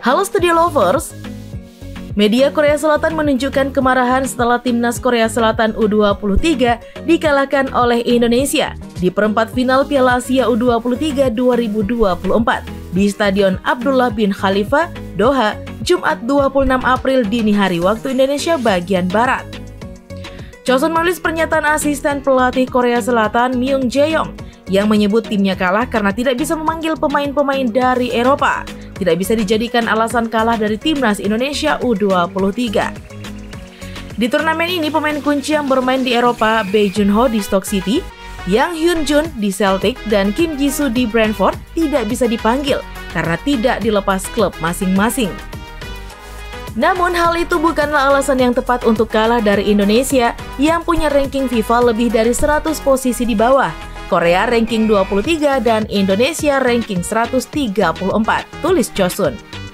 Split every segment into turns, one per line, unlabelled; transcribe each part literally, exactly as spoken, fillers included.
Halo Studio Lovers, media Korea Selatan menunjukkan kemarahan setelah timnas Korea Selatan U dua puluh tiga dikalahkan oleh Indonesia di perempat final Piala Asia U dua puluh tiga dua ribu dua puluh empat di Stadion Abdullah bin Khalifa, Doha, Jumat dua puluh enam April dini hari waktu Indonesia bagian Barat. Chosun menulis pernyataan asisten pelatih Korea Selatan Myung Jae-yong yang menyebut timnya kalah karena tidak bisa memanggil pemain-pemain dari Eropa. Tidak bisa dijadikan alasan kalah dari timnas Indonesia U dua puluh tiga. Di turnamen ini pemain kunci yang bermain di Eropa, Bae Jun-ho di Stoke City, Yang Hyun-jun di Celtic, dan Kim Ji-soo di Brentford tidak bisa dipanggil karena tidak dilepas klub masing-masing. Namun hal itu bukanlah alasan yang tepat untuk kalah dari Indonesia yang punya ranking FIFA lebih dari seratus posisi di bawah. Korea ranking dua puluh tiga dan Indonesia ranking seratus tiga puluh empat, tulis Chosun.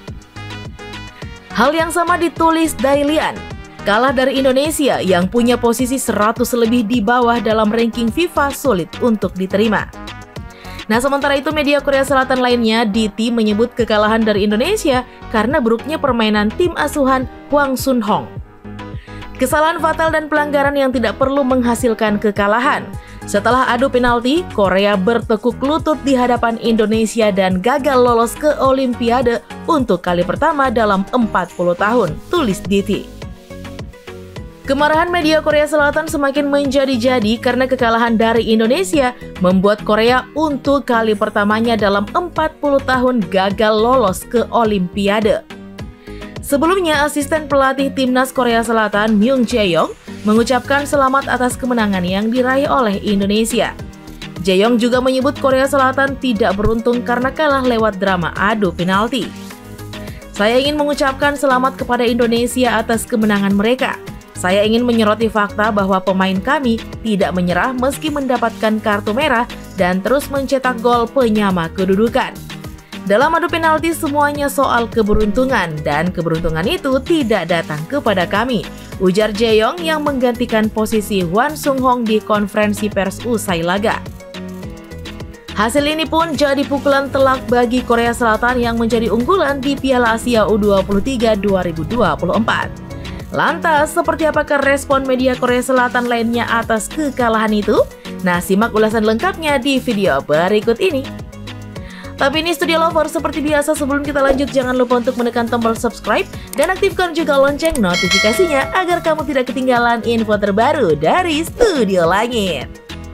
Hal yang sama ditulis Dailian. Kalah dari Indonesia yang punya posisi seratus lebih di bawah dalam ranking FIFA sulit untuk diterima. Nah, sementara itu media Korea Selatan lainnya, D T, menyebut kekalahan dari Indonesia karena buruknya permainan tim asuhan Hwang Sun-hong. Kesalahan fatal dan pelanggaran yang tidak perlu menghasilkan kekalahan. Setelah adu penalti, Korea bertekuk lutut di hadapan Indonesia dan gagal lolos ke Olimpiade untuk kali pertama dalam empat puluh tahun, tulis D T. Kemarahan media Korea Selatan semakin menjadi-jadi karena kekalahan dari Indonesia membuat Korea untuk kali pertamanya dalam empat puluh tahun gagal lolos ke Olimpiade. Sebelumnya, asisten pelatih timnas Korea Selatan Myung Jae-yong mengucapkan selamat atas kemenangan yang diraih oleh Indonesia. Jae-yong juga menyebut Korea Selatan tidak beruntung karena kalah lewat drama adu penalti. Saya ingin mengucapkan selamat kepada Indonesia atas kemenangan mereka. Saya ingin menyoroti fakta bahwa pemain kami tidak menyerah meski mendapatkan kartu merah dan terus mencetak gol penyama kedudukan. Dalam adu penalti semuanya soal keberuntungan dan keberuntungan itu tidak datang kepada kami, ujar Jae-yong yang menggantikan posisi Hwang Sun-hong di konferensi pers usai laga. Hasil ini pun jadi pukulan telak bagi Korea Selatan yang menjadi unggulan di Piala Asia U dua puluh tiga dua ribu dua puluh empat. Lantas, seperti apakah respon media Korea Selatan lainnya atas kekalahan itu? Nah, simak ulasan lengkapnya di video berikut ini. Tapi ini Studio Lover, seperti biasa sebelum kita lanjut jangan lupa untuk menekan tombol subscribe dan aktifkan juga lonceng notifikasinya agar kamu tidak ketinggalan info terbaru dari Studio Langit.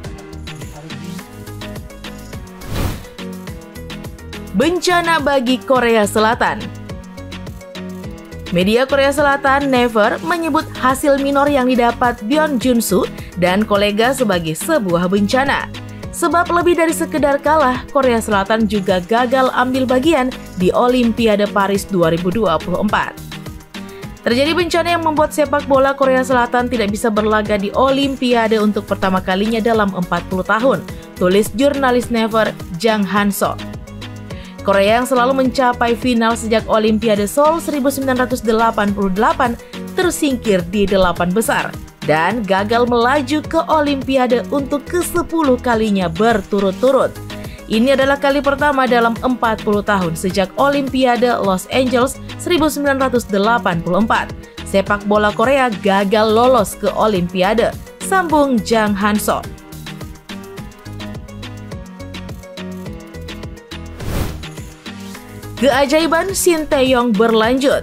Bencana bagi Korea Selatan. Media Korea Selatan Naver menyebut hasil minor yang didapat Byung Jun-soo dan kolega sebagai sebuah bencana. Sebab lebih dari sekedar kalah, Korea Selatan juga gagal ambil bagian di Olimpiade Paris dua ribu dua puluh empat. Terjadi bencana yang membuat sepak bola Korea Selatan tidak bisa berlaga di Olimpiade untuk pertama kalinya dalam empat puluh tahun, tulis jurnalis Naver Jang Han-so. Korea yang selalu mencapai final sejak Olimpiade Seoul seribu sembilan ratus delapan puluh delapan tersingkir di delapan besar dan gagal melaju ke Olimpiade untuk kesepuluh kalinya berturut-turut. Ini adalah kali pertama dalam empat puluh tahun sejak Olimpiade Los Angeles seribu sembilan ratus delapan puluh empat. Sepak bola Korea gagal lolos ke Olimpiade, sambung Jang Han-so. Keajaiban Shin Tae-yong berlanjut.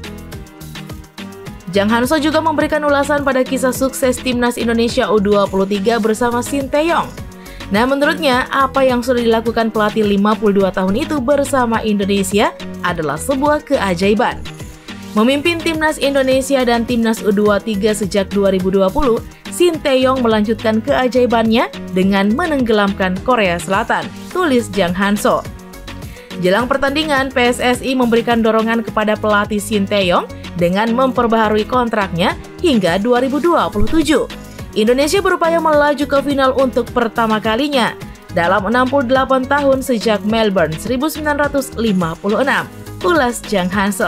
Jang Han-so juga memberikan ulasan pada kisah sukses timnas Indonesia U dua puluh tiga bersama Shin Tae-yong. Nah, menurutnya apa yang sudah dilakukan pelatih lima puluh dua tahun itu bersama Indonesia adalah sebuah keajaiban. Memimpin timnas Indonesia dan timnas U dua puluh tiga sejak dua ribu dua puluh, Shin Tae-yong melanjutkan keajaibannya dengan menenggelamkan Korea Selatan, tulis Jang Han-so. Jelang pertandingan, P S S I memberikan dorongan kepada pelatih Shin Tae-yong dengan memperbaharui kontraknya hingga dua ribu dua puluh tujuh. Indonesia berupaya melaju ke final untuk pertama kalinya dalam enam puluh delapan tahun sejak Melbourne seribu sembilan ratus lima puluh enam, ulas Jang Han-so.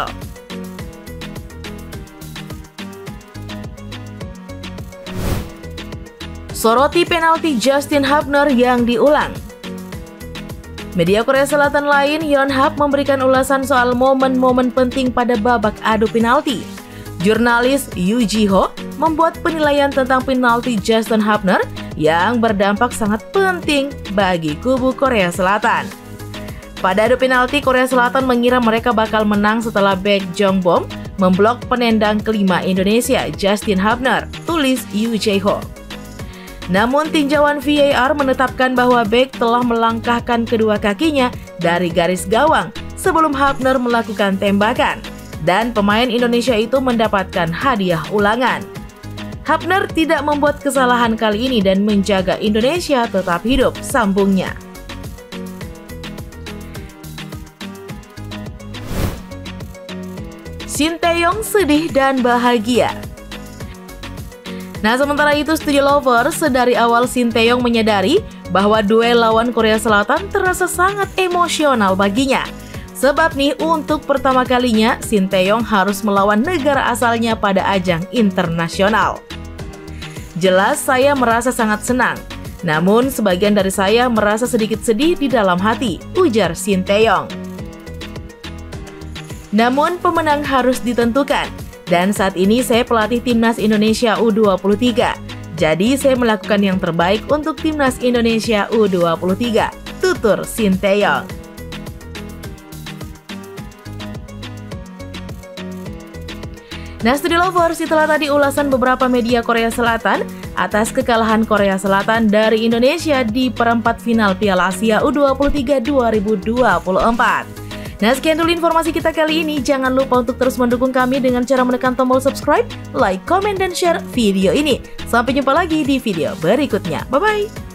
Soroti penalti Justin Hubner yang diulang. Media Korea Selatan lain, Yonhap, memberikan ulasan soal momen-momen penting pada babak adu penalti. Jurnalis Yoo Ji-ho membuat penilaian tentang penalti Justin Hapner yang berdampak sangat penting bagi kubu Korea Selatan. Pada adu penalti, Korea Selatan mengira mereka bakal menang setelah Baek Jong-bom memblok penendang kelima Indonesia, Justin Hapner, tulis Yoo Ji-ho. Namun tinjauan V A R menetapkan bahwa Baek telah melangkahkan kedua kakinya dari garis gawang sebelum Hapner melakukan tembakan, dan pemain Indonesia itu mendapatkan hadiah ulangan. Hapner tidak membuat kesalahan kali ini dan menjaga Indonesia tetap hidup, sambungnya. Shin Tae-yong sedih dan bahagia. Nah, sementara itu Studio Lovers, sedari awal Shin Tae-yong menyadari bahwa duel lawan Korea Selatan terasa sangat emosional baginya. Sebab nih, untuk pertama kalinya Shin Tae-yong harus melawan negara asalnya pada ajang internasional. Jelas saya merasa sangat senang, namun sebagian dari saya merasa sedikit sedih di dalam hati, ujar Shin Tae-yong. Namun pemenang harus ditentukan. Dan saat ini saya pelatih Timnas Indonesia U dua puluh tiga. Jadi saya melakukan yang terbaik untuk Timnas Indonesia U dua puluh tiga, tutur Shin Tae-yong. Nah, Studio Lovers, itulah tadi ulasan beberapa media Korea Selatan atas kekalahan Korea Selatan dari Indonesia di perempat final Piala Asia U dua puluh tiga dua ribu dua puluh empat. Nah, sekian dulu informasi kita kali ini. Jangan lupa untuk terus mendukung kami dengan cara menekan tombol subscribe, like, komen, dan share video ini. Sampai jumpa lagi di video berikutnya. Bye-bye!